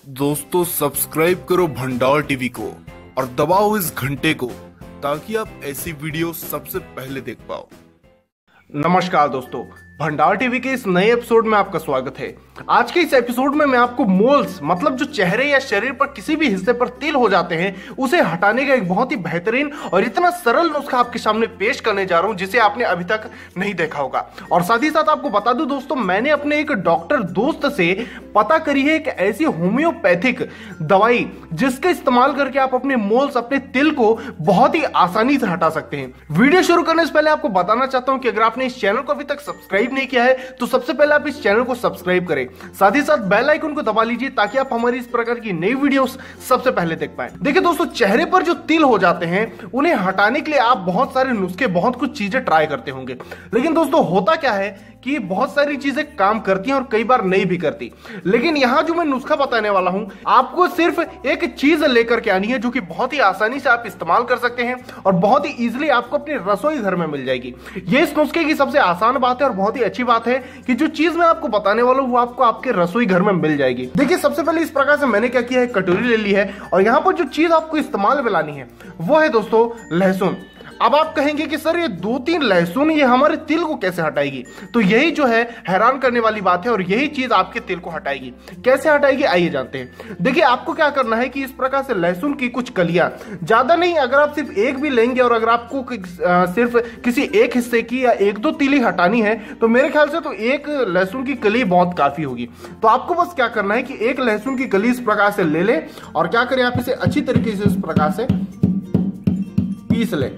दोस्तों सब्सक्राइब करो भंडार टीवी को और दबाओ इस घंटे को ताकि आप ऐसी वीडियो सबसे पहले देख पाओ। नमस्कार दोस्तों, भंडार टीवी के इस नए एपिसोड में आपका स्वागत है। आज के इस एपिसोड में मैं आपको मोल्स मतलब जो चेहरे या शरीर पर किसी भी हिस्से पर तिल हो जाते हैं उसे हटाने का एक बहुत ही बेहतरीन और इतना सरल नुस्खा आपके सामने पेश करने जा रहा हूं जिसे आपने अभी तक नहीं देखा होगा। और साथ ही साथ आपको बता दूं दोस्तों, मैंने अपने एक डॉक्टर दोस्त से पता करी है एक ऐसी होम्योपैथिक दवाई जिसका इस्तेमाल करके आप अपने मोल्स अपने तिल को बहुत ही आसानी से हटा सकते हैं। वीडियो शुरू करने से पहले आपको बताना चाहता हूं कि अगर आपने इस चैनल को अभी तक सब्सक्राइब नहीं किया है तो सबसे पहले आप इस चैनल को सब्सक्राइब करें, साथ ही साथ बेल आइकन को दबा लीजिए ताकि आप हमारी इस प्रकार की नई वीडियोस सबसे पहले देख पाएं। देखिए दोस्तों, चेहरे पर जो तिल हो जाते हैं उन्हें हटाने के लिए आप बहुत सारे नुस्खे बहुत कुछ चीजें ट्राई करते होंगे, लेकिन दोस्तों होता क्या है कि बहुत सारी चीजें काम करती हैं और कई बार नहीं भी करती। लेकिन यहां जो मैं नुस्खा बताने वाला हूं आपको सिर्फ एक चीज लेकर के आनी है जो कि बहुत ही आसानी से आप इस्तेमाल कर सकते हैं और बहुत ही इजीली आपको अपने रसोई घर में मिल जाएगी। ये इस नुस्खे की सबसे आसान बात है और बहुत ही अच्छी बात है कि जो चीज मैं आपको बताने वाला हूं वो आपको आपके रसोई घर में मिल जाएगी। देखिए, सबसे पहले इस प्रकार से मैंने क्या किया है, कटोरी ले ली है और यहां पर जो चीज आपको इस्तेमाल में लानी है वो है दोस्तों लहसुन। अब आप कहेंगे कि सर ये 2-3 लहसुन ये हमारे तिल को कैसे हटाएगी? तो यही जो है हैरान करने वाली बात है और यही चीज आपके तिल को हटाएगी। कैसे हटाएगी आइए जानते हैं। देखिए, आपको क्या करना है कि इस प्रकार से लहसुन की कुछ कलियां, ज्यादा नहीं, अगर आप सिर्फ एक भी लेंगे और अगर आपको सिर्फ किसी एक हिस्से की या 1-2 तिली हटानी है तो मेरे ख्याल से तो एक लहसुन की कली बहुत काफी होगी। तो आपको बस क्या करना है कि एक लहसुन की कली इस प्रकार से ले ले और क्या करें, आप इसे अच्छी तरीके से इस प्रकार से पीस ले।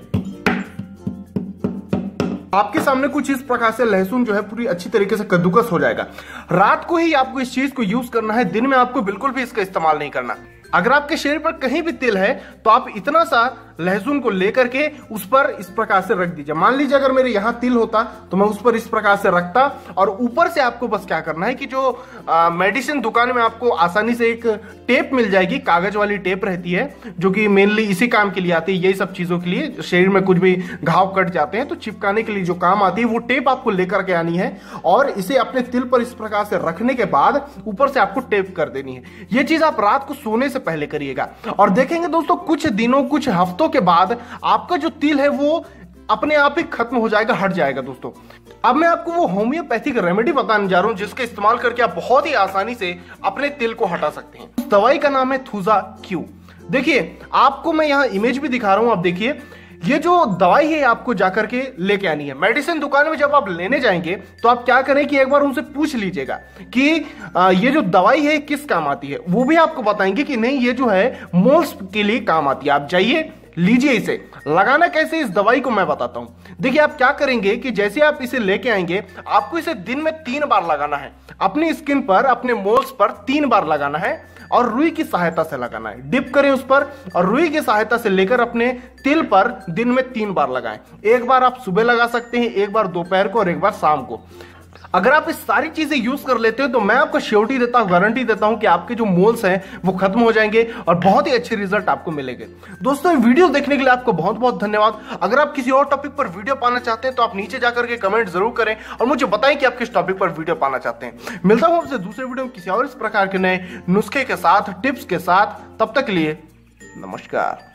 आपके सामने कुछ इस प्रकार से लहसुन जो है पूरी अच्छी तरीके से कद्दूकस हो जाएगा। रात को ही आपको इस चीज को यूज करना है, दिन में आपको बिल्कुल भी इसका इस्तेमाल नहीं करना। अगर आपके शरीर पर कहीं भी तिल है तो आप इतना सा लहसुन को लेकर के उस पर इस प्रकार से रख दीजिए। मान लीजिए अगर मेरे यहां तिल होता तो मैं उस पर इस प्रकार से रखता और ऊपर से आपको बस क्या करना है कि जो मेडिसिन दुकान में आपको आसानी से एक टेप मिल जाएगी, कागज वाली टेप रहती है जो कि मेनली इसी काम के लिए आती है, यही सब चीजों के लिए। शरीर में कुछ भी घाव कट जाते हैं तो चिपकाने के लिए जो काम आती है वो टेप आपको लेकर के आनी है और इसे अपने तिल पर इस प्रकार से रखने के बाद ऊपर से आपको टेप कर देनी है। यह चीज आप रात को सोने से पहले करिएगा और देखेंगे दोस्तों कुछ दिनों कुछ हफ्तों के बाद आपका जो तिल है वो अपने आप ही खत्म हो जाएगा, हट जाएगा। दोस्तों अब मैं आपको वो होम्योपैथिक रेमेडी बताने जा रहा हूं जिसका इस्तेमाल करके आप बहुत ही आसानी से अपने तिल को हटा सकते हैं। उस दवाई का नाम है थूजा क्यू। देखिए, आपको मैं यहां इमेज भी दिखा रहा हूं। आप देखिए, ये जो दवाई है आपको जाकर के लेके आनी है। मेडिसिन दुकान में जब आप लेने जाएंगे तो आप क्या करें कि एक बार उनसे पूछ लीजिएगा कि ये जो दवाई है किस काम आती है। वो भी आपको बताएंगे कि नहीं, ये जो है मोल्स के लिए काम आती है। आप जाइए, लीजिए इसे। लगाना कैसे इस दवाई को मैं बताता हूं। देखिए, आप क्या करेंगे कि जैसे आप इसे लेके आएंगे आपको इसे दिन में 3 बार लगाना है। अपनी स्किन पर, अपने मोल्स पर 3 बार लगाना है और रुई की सहायता से लगाना है। डिप करें उस पर और रुई की सहायता से लेकर अपने तिल पर दिन में 3 बार लगाएं। एक बार आप सुबह लगा सकते हैं, एक बार दोपहर को और एक बार शाम को। अगर आप इस सारी चीजें यूज कर लेते हो तो मैं आपको श्योरिटी देता हूं, गारंटी देता हूं कि आपके जो मोल्स हैं वो खत्म हो जाएंगे और बहुत ही अच्छे रिजल्ट आपको मिलेंगे। दोस्तों, वीडियो देखने के लिए आपको बहुत बहुत धन्यवाद। अगर आप किसी और टॉपिक पर वीडियो पाना चाहते हैं तो आप नीचे जाकर के कमेंट जरूर करें और मुझे बताएं कि आप किस टॉपिक पर वीडियो पाना चाहते हैं। मिलता हूं आपसे दूसरे वीडियो में किसी और इस प्रकार के नए नुस्खे के साथ, टिप्स के साथ। तब तक के लिए नमस्कार।